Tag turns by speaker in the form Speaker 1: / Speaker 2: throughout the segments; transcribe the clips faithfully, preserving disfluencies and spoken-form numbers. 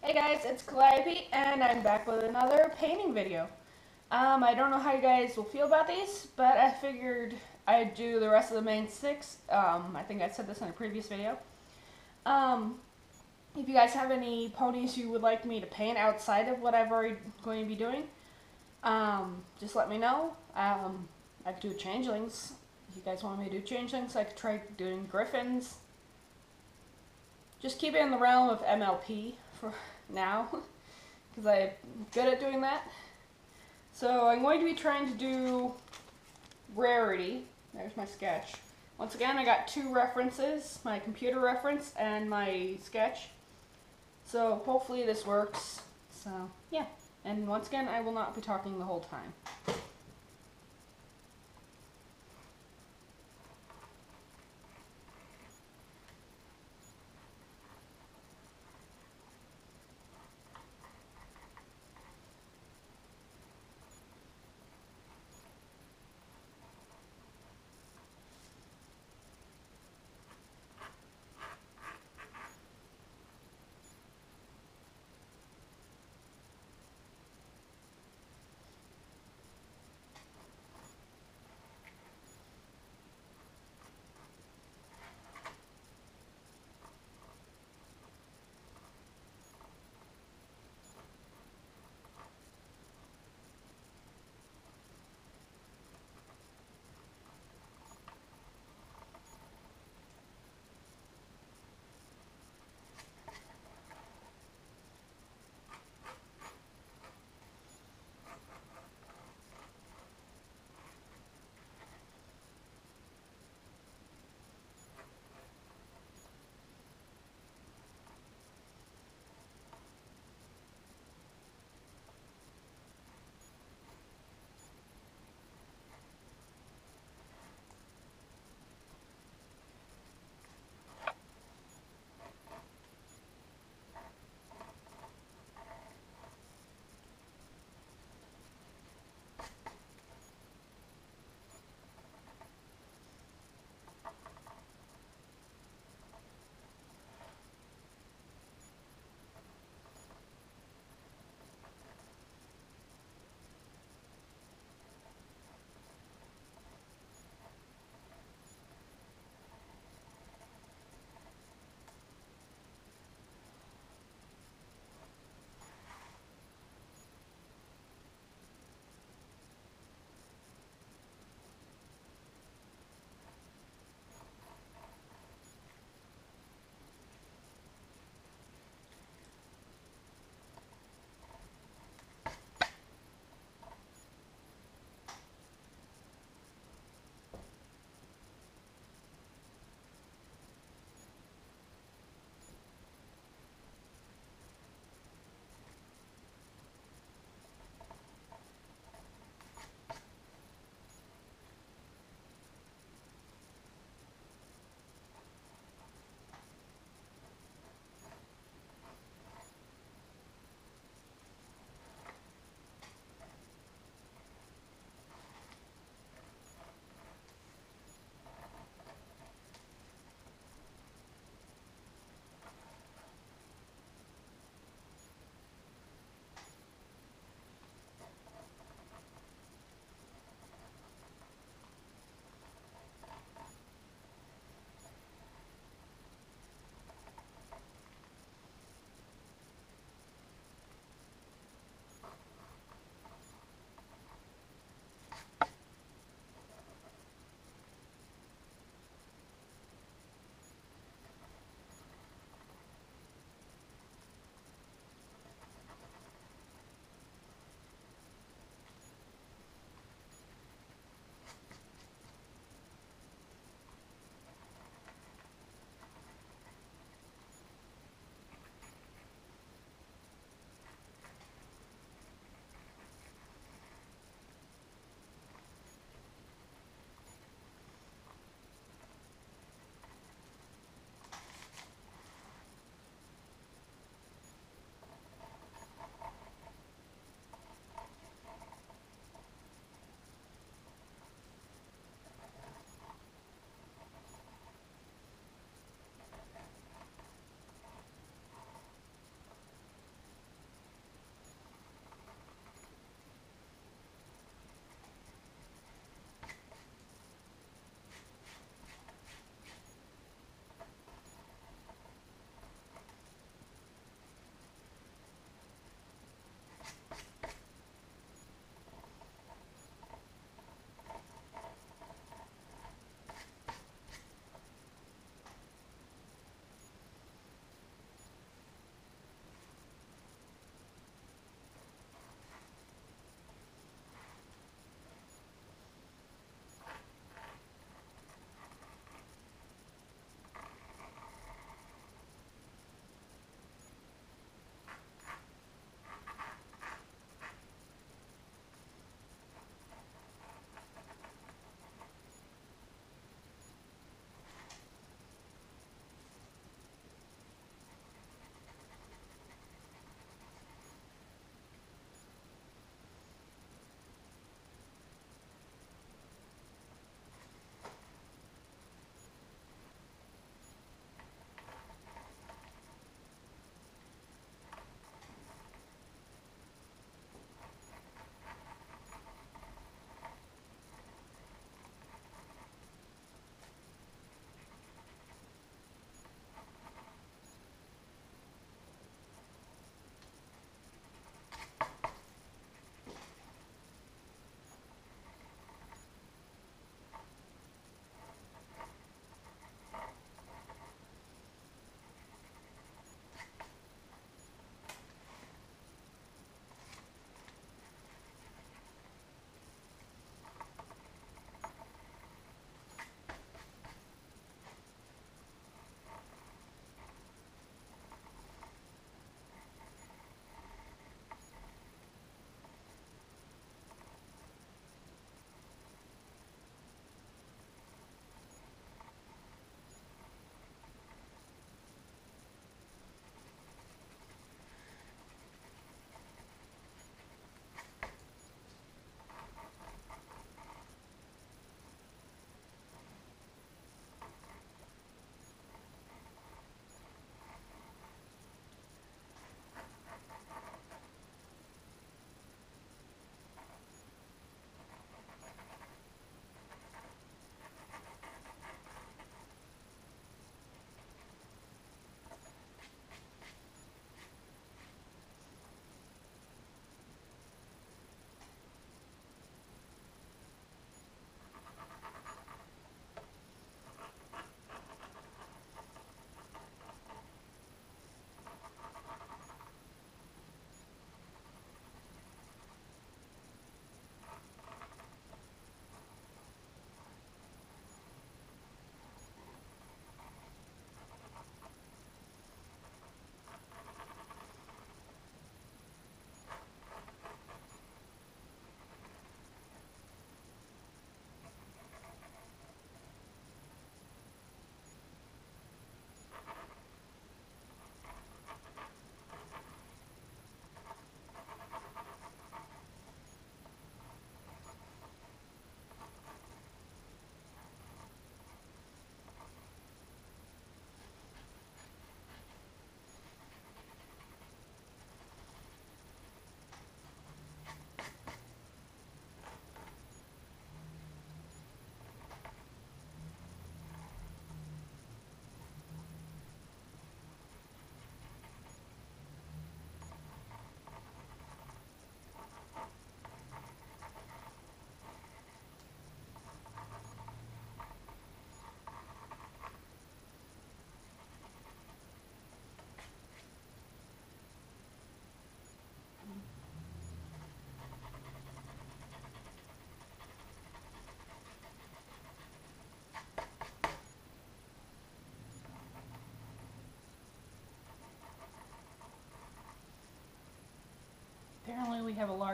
Speaker 1: Hey guys, it's Calliope, and I'm back with another painting video. Um, I don't know how you guys will feel about these, but I figured I'd do the rest of the main six. Um, I think I said this in a previous video. Um, if you guys have any ponies you would like me to paint outside of what I've already going to be doing, um, just let me know. Um, I could do changelings. If you guys want me to do changelings, I could try doing griffins. Just keep it in the realm of M L P for now, because I'm good at doing that. So I'm going to be trying to do Rarity. There's my sketch. Once again, I got two references, my computer reference and my sketch. So hopefully this works. So yeah, and once again, I will not be talking the whole time.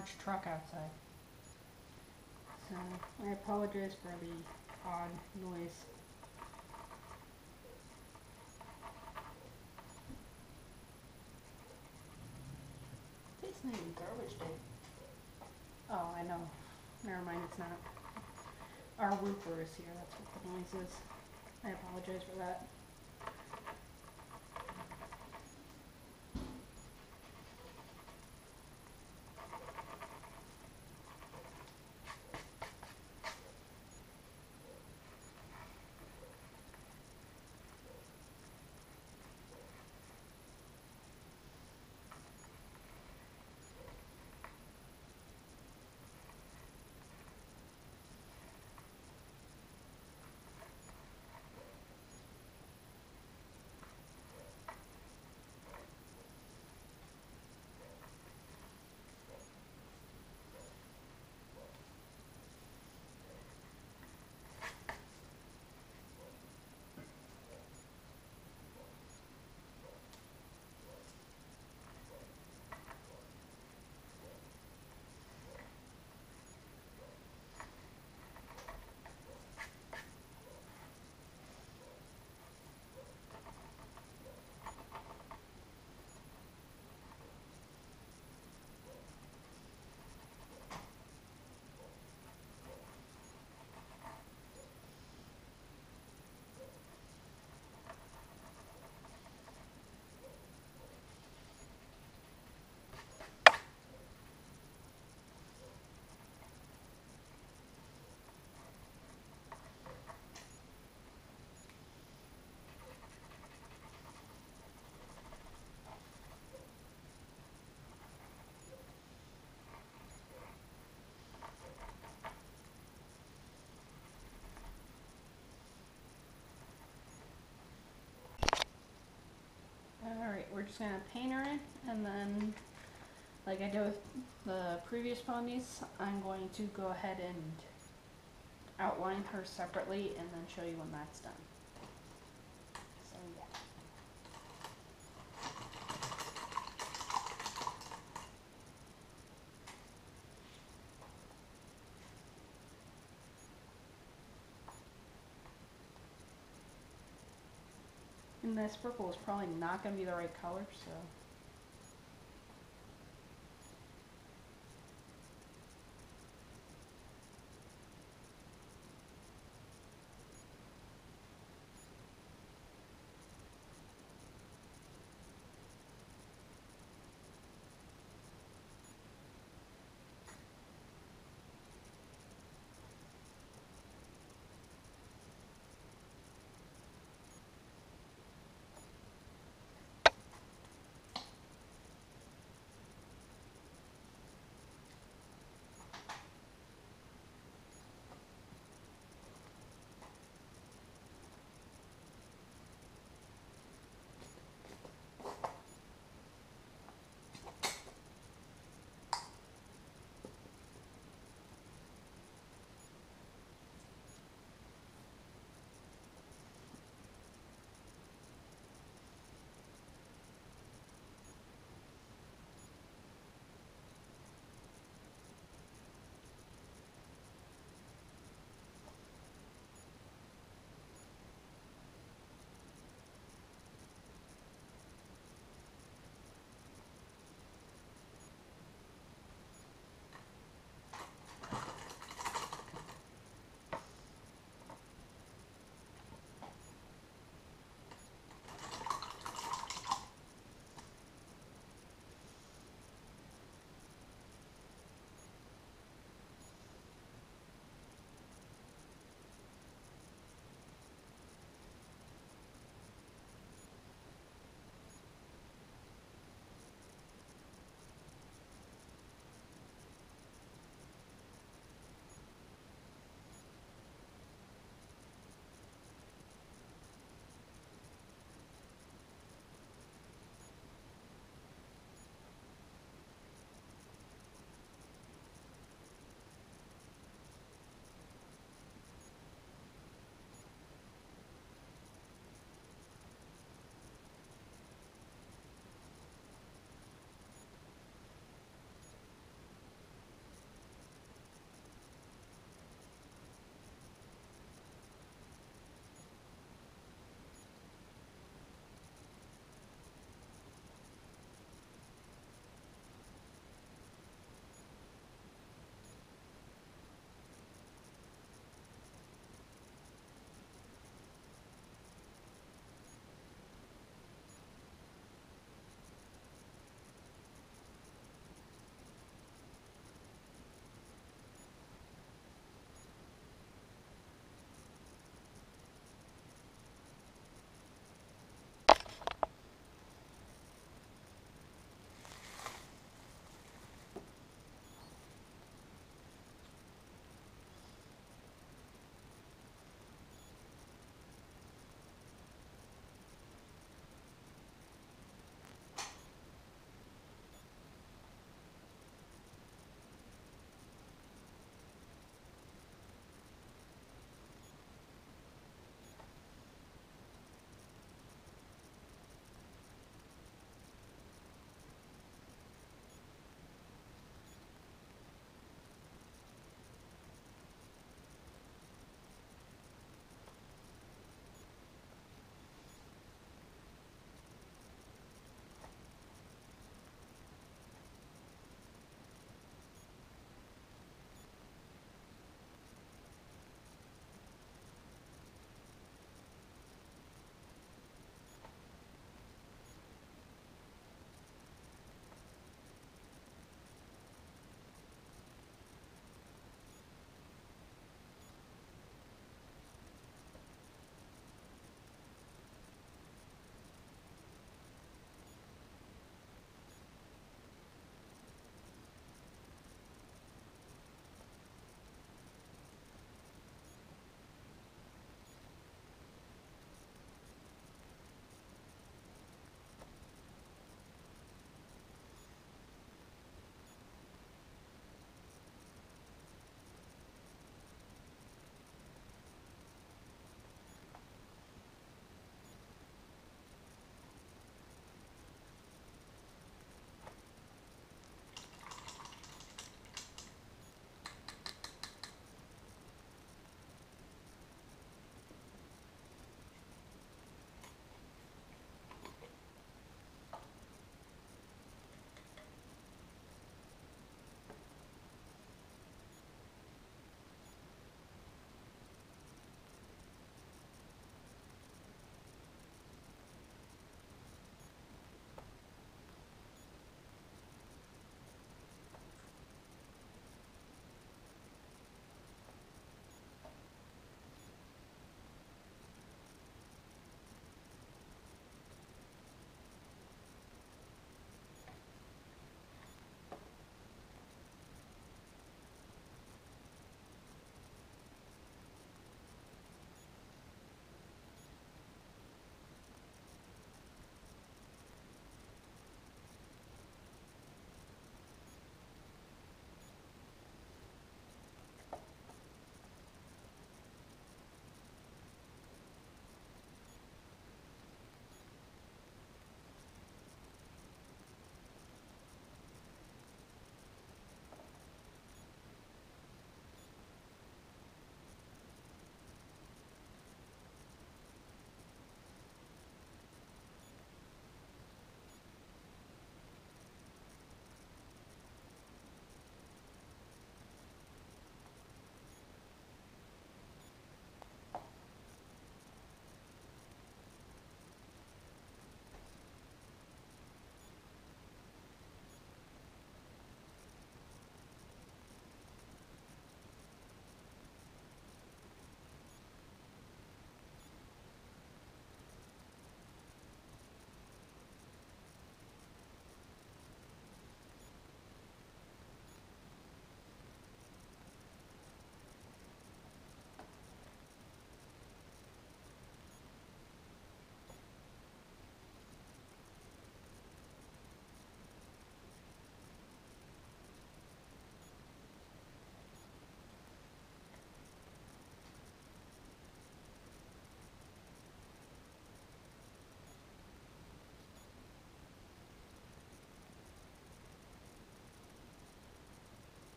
Speaker 1: large truck outside. So I apologize for the odd noise. It's not even garbage day. Oh, I know. Never mind, it's not. Our roofer is here, that's what the noise is. I apologize for that. Alright, we're just going to paint her in, and then, like I did with the previous ponies, I'm going to go ahead and outline her separately and then show you when that's done. So yeah. And this purple is probably not going to be the right color, so...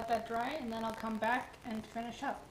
Speaker 1: let that dry, and then I'll come back and finish up.